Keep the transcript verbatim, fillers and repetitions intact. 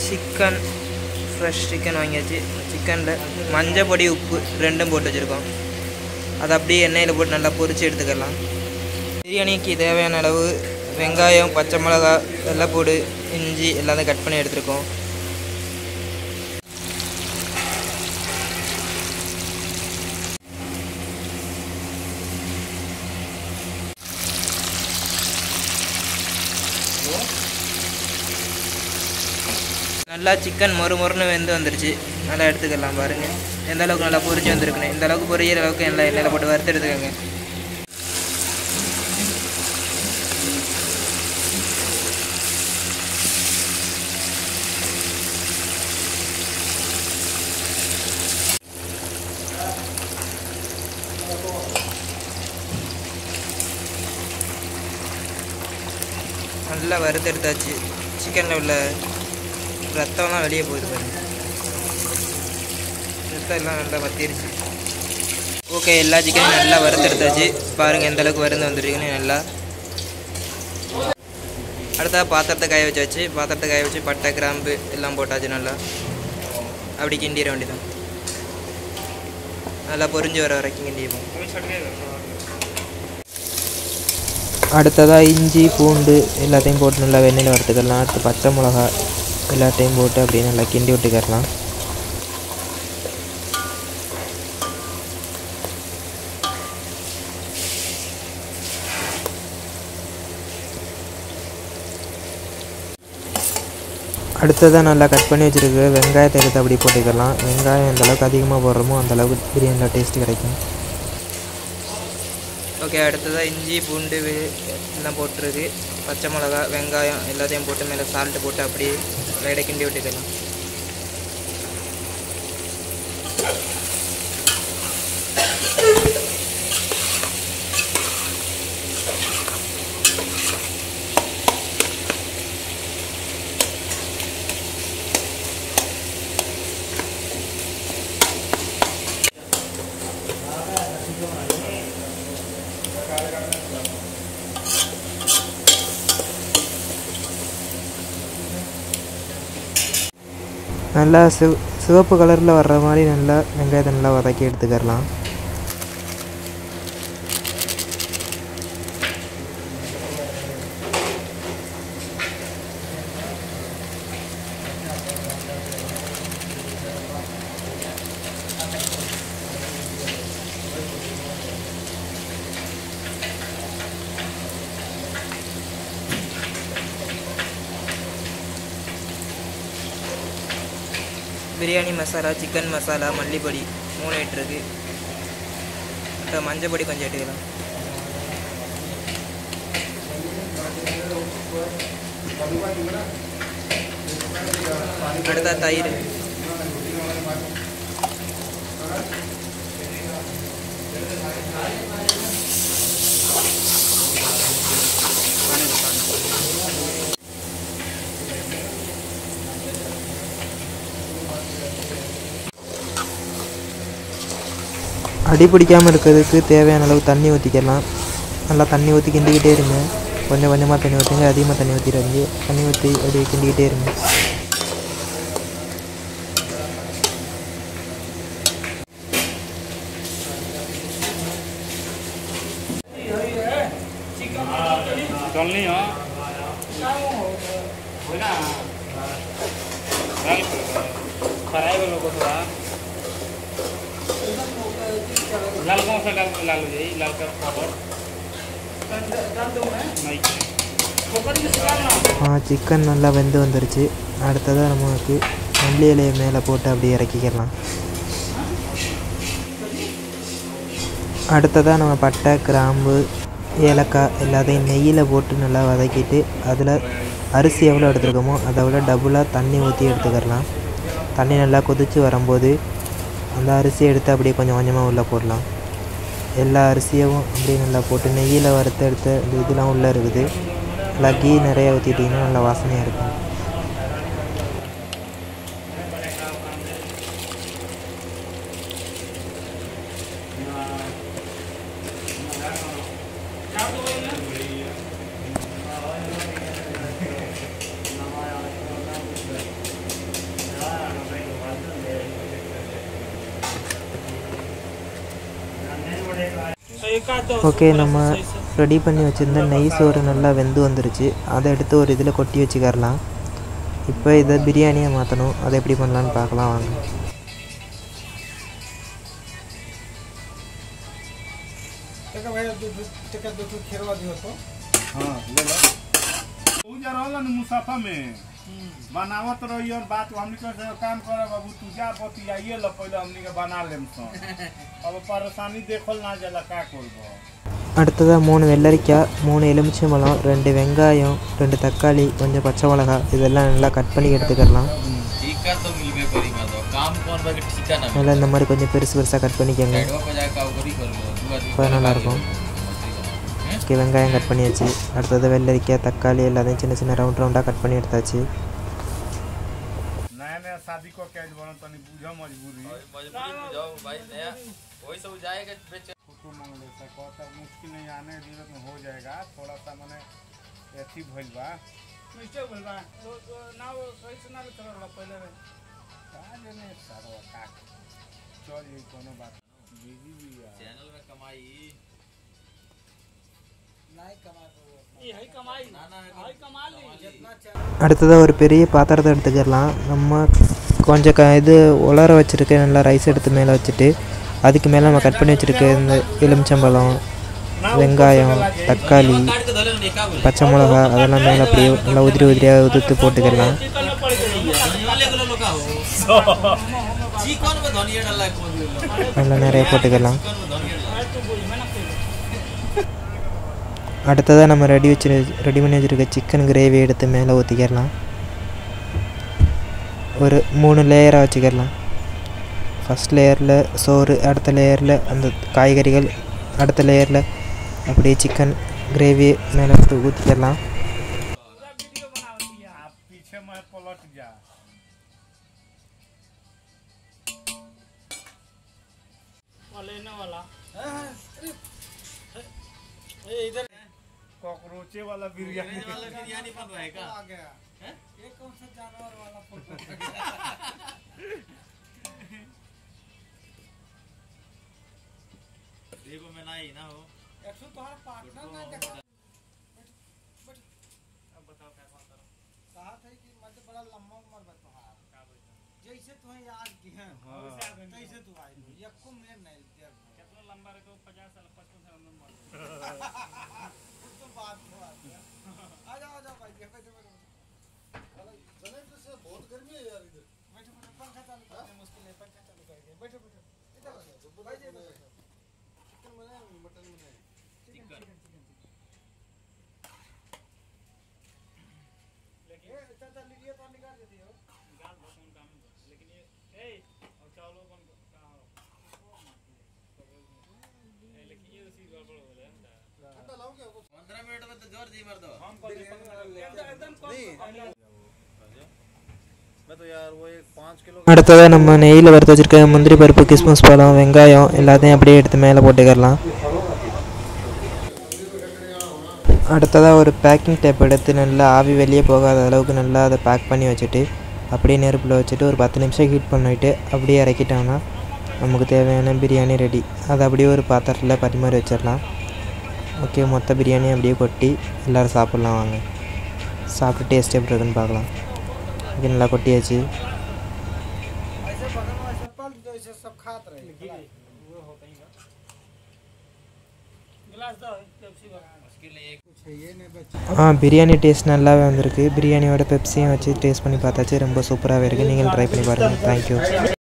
Chicken fresh chicken வாங்கியாச்சு. சிக்கனில் மஞ்சள் பொடி உப்பு ரெண்டும் போட்டு வச்சுருக்கோம். அதை அப்படியே எண்ணெயில் போட்டு நல்லா பொரித்து எடுத்துக்கலாம். பிரியாணிக்கு தேவையான அளவு வெங்காயம், பச்சை மிளகா, வெள்ளைப்பூடு, இஞ்சி எல்லாத்தையும் கட் பண்ணி எடுத்துருக்கோம். நல்லா சிக்கன் மொறு மொறுன்னு வெந்து வந்துருச்சு. நல்லா எடுத்துக்கலாம். பாருங்கள் எந்த அளவுக்கு நல்லா பொரிச்சு வந்துருக்குன்னு. இந்த அளவுக்கு பொரியிற அளவுக்கு எல்லாம் எண்ணெயில் போட்டு வறுத்து எடுத்துக்கோங்க. நல்லா வறுத்து எடுத்தாச்சு. சிக்கனில் உள்ள ரத்தம்லாம் வெளியே போயிடுது பாருங்க. ரத்தம் எல்லாம் நல்லா வத்திருச்சு. ஓகே, எல்லா சிக்கனையும் நல்லா வறுத்து எடுத்தாச்சு. பாருங்கள் எந்த அளவுக்கு வறுந்து வந்துருக்குன்னு. நல்லா அடுத்தா பாத்திரத்தை காய வச்சாச்சு. பாத்திரத்தை காய வச்சு பட்டை, கிராம்பு எல்லாம் போட்டாச்சு. நல்லா அப்படி கிண்டிட வேண்டியதான். நல்லா பொரிஞ்சு வர வரைக்கும் கிண்டிப்போம். அடுத்ததாக இஞ்சி, பூண்டு எல்லாத்தையும் போட்டு நல்லா வெண்ணெயில் வறுத்துக்கலாம். அடுத்து பச்சை மிளகா எல்லாத்தையும் போட்டு அப்படியே நல்லா கிண்டி விட்டுக்கலாம். அடுத்ததாக நல்லா கட் பண்ணி வச்சுருக்கு வெங்காயத்தை எடுத்து அப்படி போட்டுக்கலாம். வெங்காயம் எந்த அளவுக்கு அதிகமாக போடுறோமோ அந்த அளவுக்கு பிரியாணியில் டேஸ்ட்டு கிடைக்கும். ஓகே, அடுத்ததாக இஞ்சி, பூண்டு எல்லாம் போட்டுருக்கு. பச்சை மிளகா, வெங்காயம் எல்லாத்தையும் போட்டு மேலே சால்ட்டு போட்டு அப்படியே லைட்டாக கிண்டி விட்டுக்கலாம். நல்லா சிவ சிவப்பு கலரில் வர்ற மாதிரி நல்லா வெங்காயத்தை நல்லா வதக்கி எடுத்துக்கலாம். பிரியாணி மசாலா, சிக்கன் மசாலா, மல்லிப்பொடி மூணு இட்டுருக்கு. அடுத்த மஞ்சள் பொடி கொஞ்சம் எடுத்துக்கலாம். அடுத்த தயிர், அடி பிடிக்காமல் இருக்கிறதுக்கு தேவையான அளவு தண்ணி ஊற்றிக்கலாம். நல்லா தண்ணி ஊற்றி கிண்டிக்கிட்டே இருங்க. கொஞ்சம் கொஞ்சமாக தண்ணி ஊற்றுங்க, அதிகமாக தண்ணி ஊற்றிடுங்க. தண்ணி ஊற்றி அப்படியே கிண்டிக்கிட்டே இருங்க. लाल कौन सा डाल लाल हो जाए लाल का पाउडर हाँ चिकन நல்லா வெந்து வந்துருச்சு. அடுத்ததாக நமக்கு மல்லி இலையை மேலே போட்டு அப்படியே இறக்கிக்கலாம். அடுத்ததாக நம்ம பட்டை, கிராம்பு, ஏலக்காய் எல்லாத்தையும் நெய்யில் போட்டு நல்லா வதக்கிட்டு அதில் அரிசி எவ்வளோ எடுத்துருக்கோமோ அதை விட டபுளாக தண்ணி ஊற்றி எடுத்துக்கலாம். தண்ணி நல்லா கொதித்து வரும்போது அந்த அரிசியை எடுத்து அப்படியே கொஞ்சம் கொஞ்சமாக உள்ளே போடலாம். எல்லா அரிசியும் அப்படியே நல்லா போட்டு நெய்யில் வறுத்து எடுத்து இந்த இதெல்லாம் உள்ளே இருக்குது. நல்லா கீ நிறையா ஊற்றிட்டிங்கன்னா நல்லா வாசனையாக இருக்கும். ஓகே, நம்ம ரெடி பண்ணி வச்சுருந்த நெய் சோறு நல்லா வெந்து வந்துருச்சு. அதை எடுத்து ஒரு இதில் கொட்டி வச்சுக்கரலாம். இப்போ இதை பிரியாணியாக மாற்றணும். அதை எப்படி பண்ணலான்னு பார்க்கலாம் வாங்க. मुसाफा में बनावत रही और बात हमनी के काम करे बाबू तू जा बतियाइए ल पहले हमनी के बना लेम सो अब परेशानी देखल ना जाला का करबो. அடுத்ததாக மூணு வெள்ளரிக்காய், மூணு எலுமிச்சம்பழம், ரெண்டு வெங்காயம், ரெண்டு தக்காளி, கொஞ்சம் பச்சை மிளகாய் இதெல்லாம் நல்லா கட் பண்ணி எடுத்துக்கலாம். நல்லா இந்த மாதிரி கொஞ்சம் பெருசு பெருசாக கட் பண்ணிக்கோங்க. இப்போ நல்லாயிருக்கும். ஓகே, வெங்காயம் கட் பண்ணியாச்சு. அடுத்தது வெள்ளரிக்காய், தக்காளி எல்லாத்தையும் சின்ன சின்ன ரவுண்ட் ரவுண்டாக கட் பண்ணி எடுத்தாச்சு. नया नया शादी को कैद बन तनी बुझा मजबूरी मजबूरी बुझाओ भाई नया वही सब जाएगा बेच कुटुंब मांगले से कहता मुश्किल नहीं आने दिन में हो जाएगा. थोड़ा सा माने एथी भइल बा मिस्टेक भइल बा तो ना वो सही से ना चला पहले रे का जने सारो का चल ये कोनो बात बिजी भी है चैनल में कमाई नहीं कमा ये है कमाई ना ना है कमा ली जितना அடுத்ததாக ஒரு பெரிய பாத்திரத்தை எடுத்துக்கிடலாம். நம்ம கொஞ்சம் க இது உலர வச்சுருக்க நல்லா ரைஸ் எடுத்து மேலே வச்சுட்டு அதுக்கு மேலே நம்ம கட் பண்ணி வச்சுருக்க இந்த எலுமிச்சம்பழம், வெங்காயம், தக்காளி, பச்சை மிளகா அதெல்லாம் மேலே அப்படியே நல்லா உதிரி உதிரியாக உதிர்த்து போட்டுக்கிடலாம். நல்லா நிறைய போட்டுக்கலாம். அடுத்ததாக நம்ம ரெடி வச்சு ரெடி பண்ணி வச்சுருக்க சிக்கன் கிரேவி எடுத்து மேலே ஊற்றிக்கிடலாம். ஒரு மூணு லேயராக வச்சுக்கிடலாம். ஃபஸ்ட் லேயரில் சோறு, அடுத்த லேயரில் அந்த காய்கறிகள், அடுத்த லேயரில் அப்படியே சிக்கன் கிரேவி மேலே ஊற்றிக்கிடலாம். कॉकरोचे वाला बिरयानी वाला बिरयानी बन रहा है क्या? आ गया हैं? ये कौन सा जानवर वाला फोटो देखो मैं नहीं ना हो एक सौ तुम्हारा पार्टनर ना देखो अब बताओ क्या कौन करो कहा था कि मतलब बड़ा लंबा उम्र बा तुम्हारा जैसे तुम्हें याद की है कैसे तू आई यक्को में नहीं दिया कितना लंबा रे तो पचास साल पचपन साल में मर तो बात हो आ जाओ आ जाओ भाई बैठो बैठो चले तो से बहुत गर्मी है यार इधर बैठो बैठो पंखा चालू करने मुश्किल है पंखा चालू करके बैठो बैठो इधर भाई जी चिकन बनाए मटन बनाए चिकन चिकन लेकिन ये चाचा लीजिए तो निकाल देती हो निकाल दो कौन काम है लेकिन ये ए और चावलों कौन कहां हो लेकिन ये उसी गड़बड़ हो रहा है ठंडा लाओ क्या पंद्रह मिनट में तो जोर जी मार दो हम एकदम मैं तो यार वो एक पाँच किलो அடுத்ததாக நம்ம நெய்யில் வறுத்து வச்சுருக்க முந்திரி பருப்பு, கிஸ்மிஸ் பழம், வெங்காயம் எல்லாத்தையும் அப்படியே எடுத்து மேலே போட்டுக்கிடலாம். அடுத்ததாக ஒரு பேக்கிங் டேப் எடுத்து நல்லா ஆவி வெளியே போகாத அளவுக்கு நல்லா அதை பேக் பண்ணி வச்சுட்டு அப்படியே நெருப்பில் வச்சுட்டு ஒரு பத்து நிமிஷம் ஹீட் பண்ணிவிட்டு அப்படியே இறக்கிட்டோம்னா நமக்கு தேவையான பிரியாணி ரெடி. அதை அப்படியே ஒரு பாத்திரத்தில் பரிமாறி வச்சிடலாம். ஓகே, மொத்த பிரியாணி அப்படியே கொட்டி எல்லோரும் சாப்பிட்லாம் வாங்க. சாப்பிட்டு டேஸ்ட் எப்படி இருக்குன்னு பார்க்கலாம். ஓகே, நல்லா கொட்டியாச்சு. ஆ பிரியாணி டேஸ்ட் நல்லாவே வந்திருக்கு. பிரியாணியோட பெப்சியும் வச்சு டேஸ்ட் பண்ணி பார்த்தாச்சு. ரொம்ப சூப்பராகவே இருக்குது. நீங்களும் ட்ரை பண்ணி பாருங்கள். தேங்க்யூ.